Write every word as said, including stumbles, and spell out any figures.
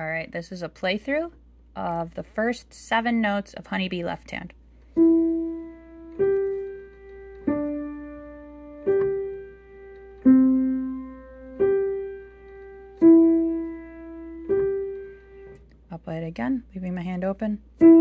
All right, this is a playthrough of the first seven notes of Honeybee Left Hand. I'll play it again, leaving my hand open.